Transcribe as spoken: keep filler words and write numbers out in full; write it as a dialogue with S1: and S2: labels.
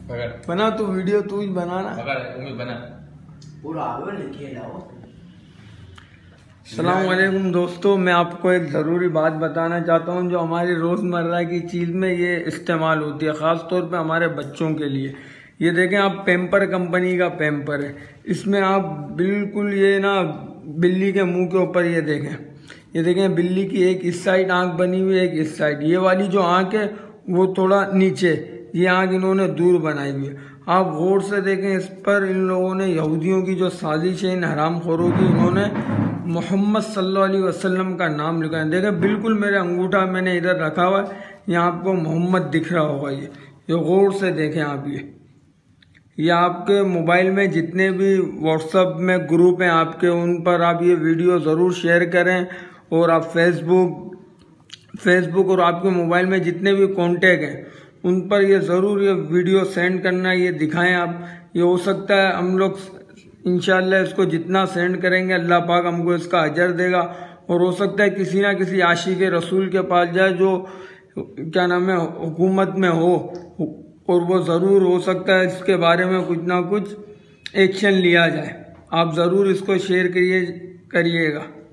S1: बना तू वीडियो, तू ही बनाना।
S2: बना पूरा
S1: अस्सलाम वालेकुम दोस्तों, मैं आपको एक ज़रूरी बात बताना चाहता हूँ जो हमारी रोज़मर्रा की चीज़ में ये इस्तेमाल होती है, ख़ास तौर पे हमारे बच्चों के लिए। ये देखें आप, पेम्पर कंपनी का पेम्पर है। इसमें आप बिल्कुल ये ना बिल्ली के मुंह के ऊपर ये देखें, ये देखें बिल्ली की एक इस साइड आँख बनी हुई है, एक इस साइड। ये वाली जो आँख है वो थोड़ा नीचे, ये आँख इन्होंने दूर बनाई हुई है। आप गौर से देखें इस पर, इन लोगों ने यहूदियों की जो साजिश है इन हराम खोरों की, इन्होंने मोहम्मद सल्लल्लाहु अलैहि वसल्लम का नाम लिखा है। देखें बिल्कुल मेरे अंगूठा मैंने इधर रखा हुआ है, यहाँ आपको मोहम्मद दिख रहा होगा। ये ये गौर से देखें आप। ये ये आपके मोबाइल में जितने भी व्हाट्सएप में ग्रुप हैं आपके, उन पर आप ये वीडियो ज़रूर शेयर करें। और आप फेसबुक फेसबुक और आपके मोबाइल में जितने भी कॉन्टेक्ट हैं उन पर ये ज़रूर ये वीडियो सेंड करना, ये दिखाएं आप। ये हो सकता है हम लोग इंशाल्लाह इसको जितना सेंड करेंगे अल्लाह पाक हमको इसका अजर देगा। और हो सकता है किसी ना किसी आशिक रसूल के पास जाए जो क्या नाम है हुकूमत में हो, और वो ज़रूर हो सकता है इसके बारे में कुछ ना कुछ एक्शन लिया जाए। आप ज़रूर इसको शेयर करिए करिएगा।